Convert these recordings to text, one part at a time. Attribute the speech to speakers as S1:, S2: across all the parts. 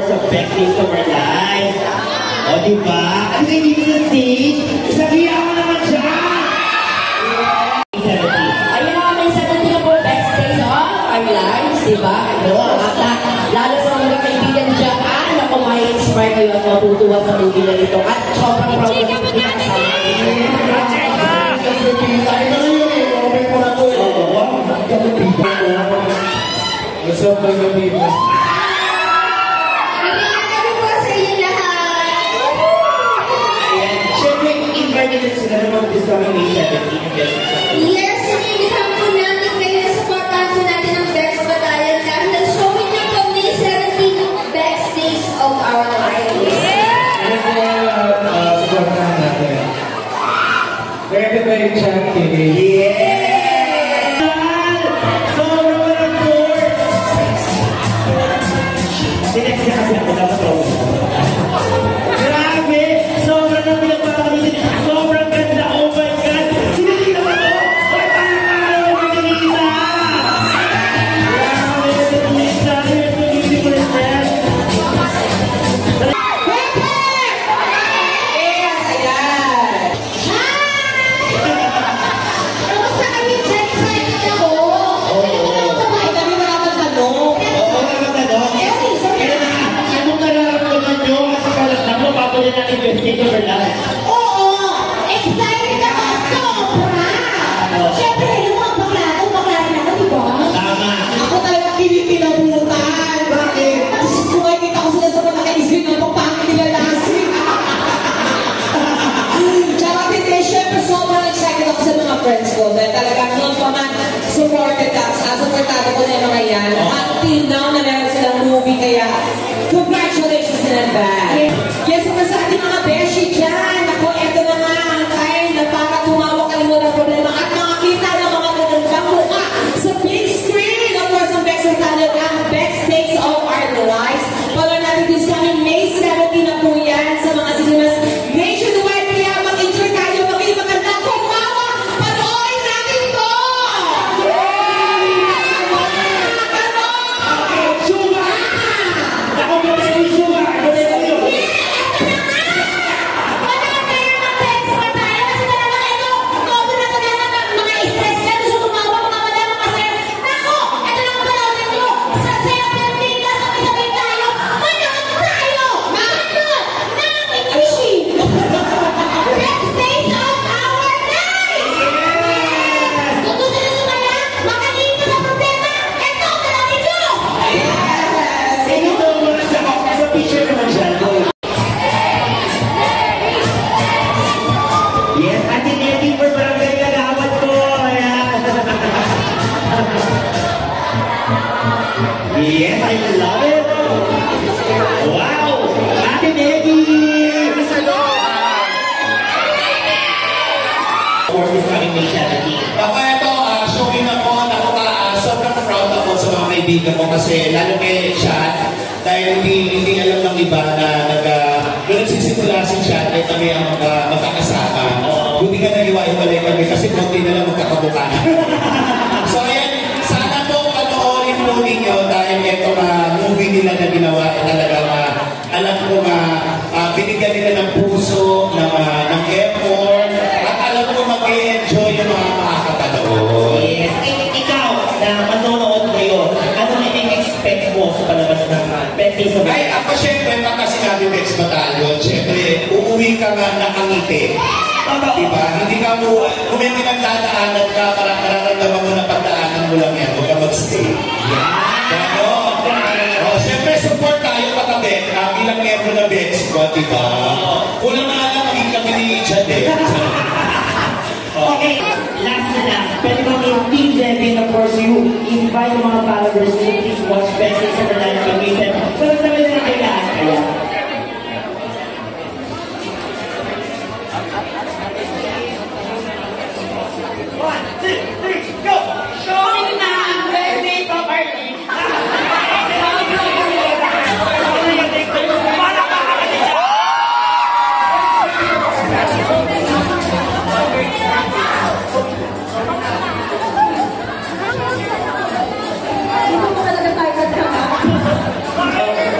S1: sa best days of our lives. O, diba? Ano kayo dito sa stage? Sabihan ako naman siya!
S2: Ayun na kami, 70 na po best days of our lives, diba? Lalo sa mga kaibigan dyan na kung may-inspire kayo at matutuwa sa movie na ito. At sobrang proud na ito pinakasama.
S3: What's up, mga people?
S4: Kami po sa inyo lahat.
S1: Siyempre, invite nyo sila naman this coming May 17.
S4: Yes, sinilihan po natin kayo na supportahan po natin ang Best Battalion dahil showing niyo po May 17 best days of our lives.
S3: Ano po supportahan natin? Pwede ba yung chat TV?
S1: Grabe! Sobrang na pinagpapakalitin. Sobrang ganda. Oh my God! Sinilita mo ito? Oy, parang Denisa! Grabe! Denisa! You're so beautiful and fresh.
S4: Kamusta kami dyan? Excited ako.
S2: Ay, kami nakakatanong.
S1: Oo, nakatanong. Anong nararamdaman nyo? Kasi kalat na mo, papunin natin yung stage over lang.
S4: Oo! Excited ako! Sobra! Siyempre, yung mga bakla rin ako, di ba?
S1: Tama.
S2: Ako talaga kinikilabutan. Bakit? Kung makikita ko sila sa mga nakaisip na itong pangit nila lasing. Tsaka hindi, syempre sobrang excited ako sa mga friends ko. Dahil talagang noon pa man supported ako. Supportado ko na yung mga yan. Until now na meron silang movie. Kaya congratulations in advance. Yes, sa ating mga beshi dyan. Ako, eto na nga ang time na para tumawa kalimutan ang problema at makakita ng mga gandang mukha sa big screen. Of course, ang Best Battalion ang best days of our lives. Follow natin this coming May 17 na po yan sa mga cinemas nationwide. Kaya mag-enjoy tayo, maganda, kumawa, panoorin natin to!
S1: Suga! Ako ba na yung suga? Ako na yung Yes, Ate Nettie for Barangay Kagawad po. Ayan. Yes, I love it. Wow! Ate Nettie! Of course, it's coming May 17.
S5: Ako ito, showing ako, sobrang proud ako sa mga kaibigan ko kasi lalo kay Chat dahil hindi alam ng iba na nagsisimula si Chat ay kami ang magkakasama. Buti ka nag-iwa-iwalay kami kasi konti na lang magkakabuka. So ayan, sana po panoorin po ninyo dahil ito movie nila na ginawa talaga alam ko binigyan nila ng puso, ng effort, at alam ko mag-i-enjoy yung mga makakapanood.
S1: Yes. Ikaw, na manonood ngayon, ano na i-expect mo sa palabas ng Best Days of Our
S5: Ay,
S1: Lives?
S5: ako syempre, pagka sinabi Best Battalion, syempre, uuwi ka nga nakangiti. Diba? Hindi ka mo, kung may pinagdadaanan ka, parang nararamdaman mo na pagdaanan mo lang yan, huwag ka mag-stay. Ganon. Syempre, support tayo katabi, bilang membro na Best Squad, diba? Kulang na lang maging kami ni Jade.
S1: Okay, last na lang. Pwede bang yung Team Devin, of course, you invite yung mga followers to please watch Best Days of Our Lives on May 7. So, sabi na kayo lahat. Kaya,
S2: Showing na ang best days of our lives.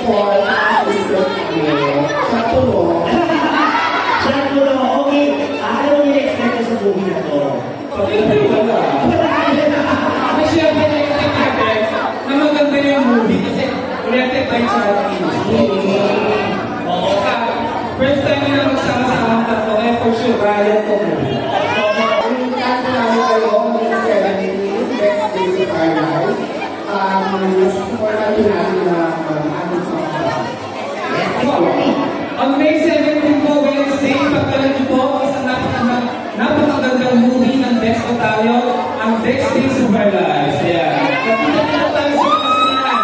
S2: for sakto mo.
S1: Sakto lang, okay. Ano yung expect ko sa movie na to?
S3: Kasi siyempre na-expect natin na maganda yung movie kasi directed by Charlie. Oo. First time nila magsama-sama ang tatlo, kaya for sure, riot ko movie.
S2: Yung kanto namin kayo, yung 70, best days of our life. For natin natin na ating
S3: On May 17 po, Wednesday, pagkalan niyo po isang napakagandang movie ng Dex Battalion, ang Dex Days of Our Lives. Ayan. Kapita niyo po tayo sa kasinan.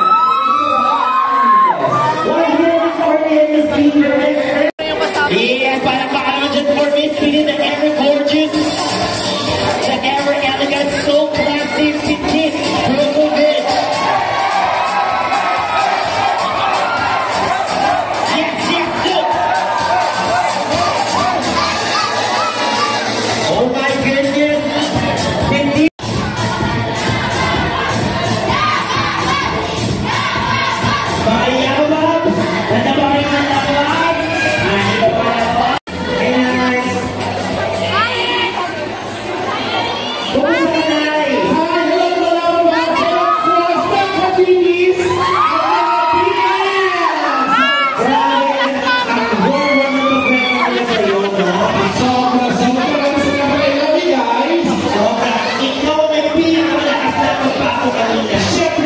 S1: One year before the end of the year. Yes, parang paano dyan for me, feeling the ever gorgeous, the ever elegant, so classy, Petit Brozovic. Yes, yes, look. Oh my goodness. Petit. Bayabab. Nanabaring ng tawag. Ano ba ako? Ayan. Kumusta nanay? Grabe, ang warm na pagkakala sa'yo, no? Sobra. Ikaw may pinakamalakas na pagpako kanina.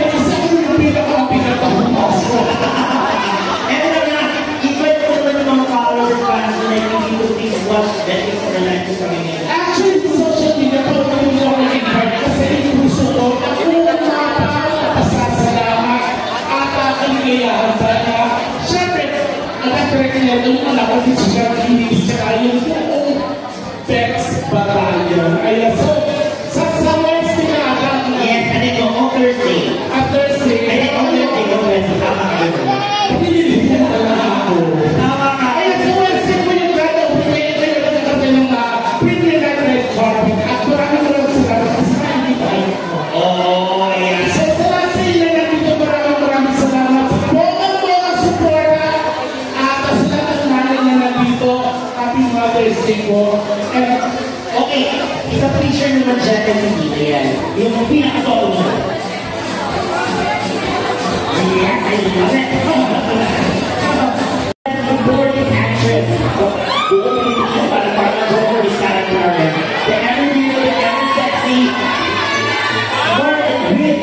S1: Eto na nga, invite ko naman yung mga followers para sa naging please watch Betting for the Life sa kami ngayon.
S3: Actually, sa social media, pag kami mo ako nag-invite kasi yung puso ko, unang napasasalamat at kaligayahan talaga. Siyempre, nag-attract niya yung anak ko si Sigar Kinis, saka yung buong Bex Battalion. Ayan, so, sa Wednesday na agad,
S1: Yes, ano ito? On Thursday.
S3: at Thursday,
S1: Ay, on Thursday. On Wednesday. Tama ka yun.
S3: pinili na talaga ako.
S1: Tama ka.
S3: Kaya sa Wednesday ko yung gano'n, pinili ko yung gano'n ng pinili na red carpet at maraming salamat kasi hindi pa rin ako.
S1: Oh, ayan.
S3: So sa lahat sa inyo nandito, maraming salamat sa buong suporta at sa lahat ng nanay na nandito, Happy Mother's Day po. And
S1: Okay, isa picture naman dyan kay Nina yan. Yung pinakatolo mo. Ayan, I love it. Supporting actress. Buong Pilipinas para parang this character. The ever beautiful, the ever sexy. More than wit.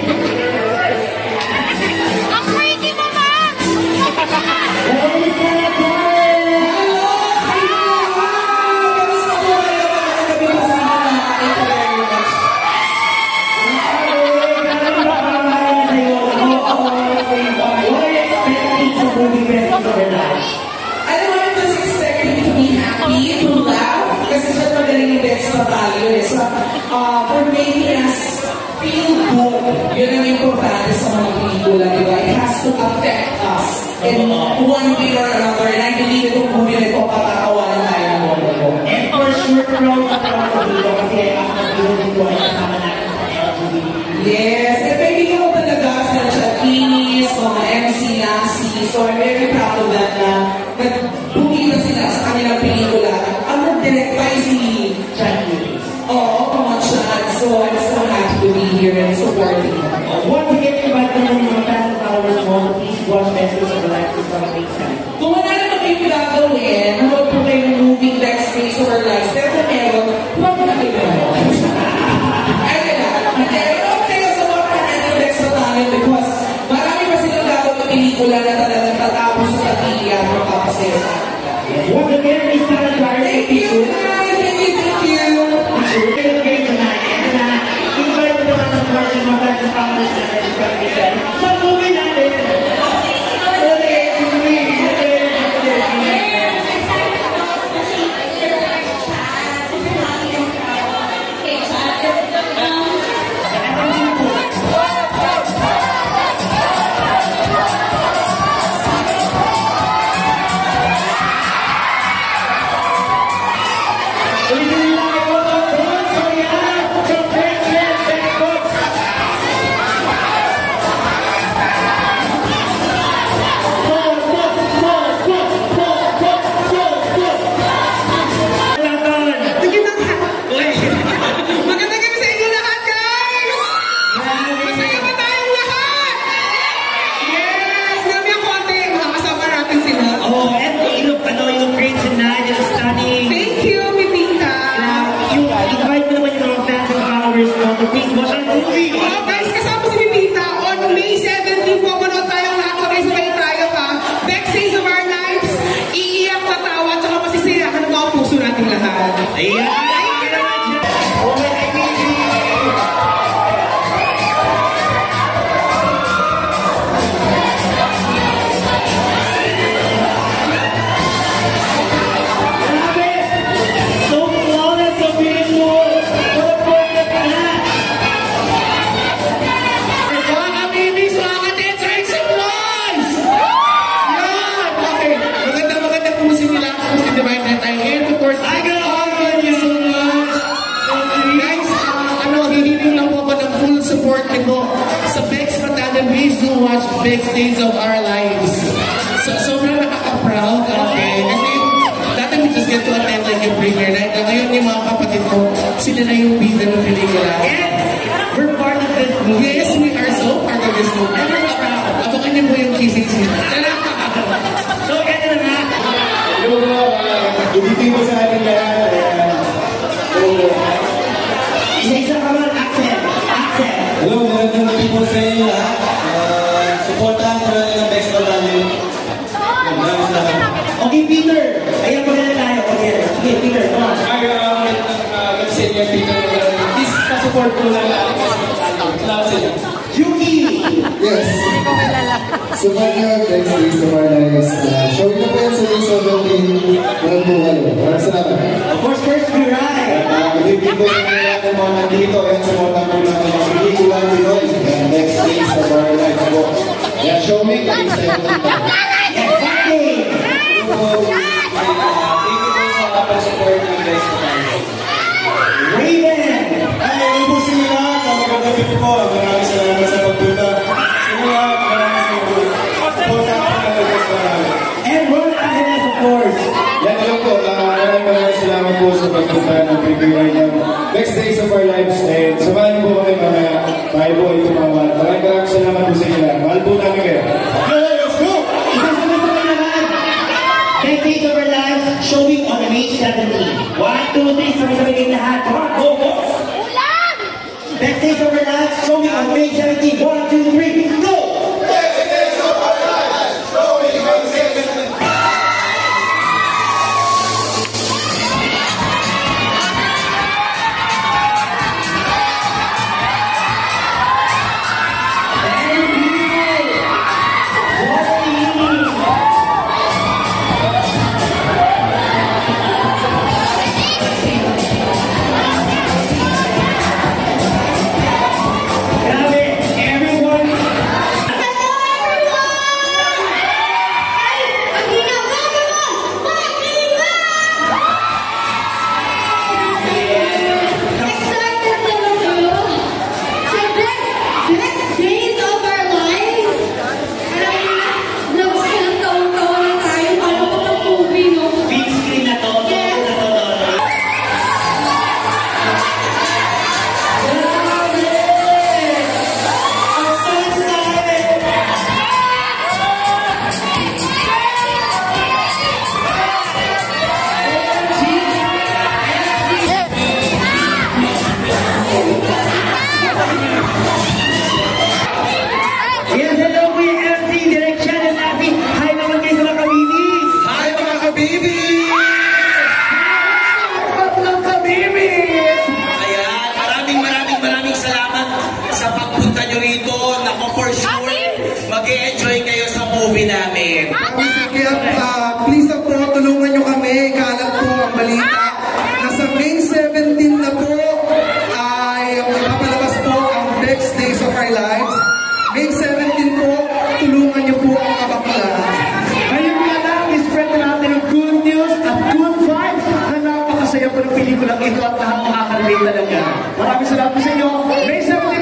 S6: Ang crazy mo ba?
S1: Ladies and gentlemen.
S2: Kamusta po kayo mga kabibasama na? Thank you very much. I don't want to just expect you to be happy, to laugh, kasi siya magaling yung Bex Battalion. So, for making us feel good, yun ang importante sa mga pelikula, di ba? It has to affect us in one way or another. And I believe itong movie na ito, patatawanan tayo ng mga ko.
S1: And for sure, proud na proud ko dito kasi ang pag-ibig ko ay kasama natin sa LGBT.
S2: Yes, and kaibigan ko talaga sa Chakinis, mga MC Nasi. So I'm very proud of that na nagpumita sila sa kanilang pelikula. Ang nag-direct pa ay si
S1: Chakinis.
S2: Oo, mga Chad. So I'm so happy to be here and supporting them.
S1: Once again, invite ko naman yung mga fans and followers mo. Please watch Messages of the Life sa mga website.
S2: Kung wala naman kayo gagawin, huwag po kayo ng moving Bex Days of Our Lives. Pero kung meron, huwag na kayo meron. Ay, pero kayo sa mga pangalan Bex Battalion because marami pa silang gagawin ng pelikula na talagang tatapos sa pamilya at magpapasaya sa akin.
S1: Once again, Miss Sarah Clark.
S2: Thank you, guys! Thank you, thank you!
S1: Invite ko naman ng mga fans and Ayan!
S3: Best days of our lives. So, sobrang nakaka-proud. Okay. Kasi, dati we just get to attend like a premiere night. Ngayon, yung mga kapatid ko, sila na yung bida ng pelikula.
S1: Yes! We're part of this movie.
S3: Yes, we are so part of this movie. And we're proud. Abangan niyo po yung kissing scene.
S1: So, ito na nga.
S5: Hello bro, ibitin ko sa ating lahat.
S1: Isa-isa ka man, Axel. Axel.
S5: Hello, magandang gabi po sa inyo lahat. Supportahan ko lang ng best of namin. Maraming salamat.
S1: Okay, Peter. Ayan, maganda tayo. Okay, Peter, come on.
S3: Let's say niya, Peter, please pa-support ko lang natin kasi salamat sa inyo.
S1: Yuki!
S6: Yes. So far nga, thanks to Mr. Marnez. Showing na po yan sa Lisa Belkin. Walang buhay. Maraming salamat.
S1: Of course, first, Piray.
S5: Ibigin ko yung lahat ng mga nandito. Yan, supportahan ko lang ng pelikula Pinoy. Next days of our life po. Yan, show me. Thank you sa
S1: Exactly.
S5: support ng best of our life.
S1: Raven.
S5: Ay, ano po sila lahat? Magandang gabi po. Maraming salamat sa pagpunta. Sila lahat, maraming salamat. Supportahan ko lang ng best of our life.
S1: And Ron Angeles, of course.
S5: Yan, alam po, maraming salamat po sa pagpunta ng previewer niya. Next days of our lives, and samahan po kami mamaya. Tayo po ay tumawad. Maraming salamat po sa inyo lahat. Mahal po namin kayo. Okay, let's go!
S1: Isasabay-sabay naman. Next days of our lives, showing on May 17. 1, 2, 3, sabay-sabay kayo lahat. Come on, go, go! Next days of our lives, showing on May 17. 1, 2, 3, go!
S7: mag-e-enjoy kayo sa movie namin.
S6: Kaya please po, tulungan nyo kami. Kalat po ang balita. Nasa May 17 na po ay papalabas po ang Best Days of Our Lives. May 17 po, tulungan nyo po ang kabakla.
S1: Ngayon nga lang, ispread na natin ang good news at good vibes na napakasaya po ng pelikulang ito at lahat makaka-relate talaga. Maraming salamat po sa inyo. May 17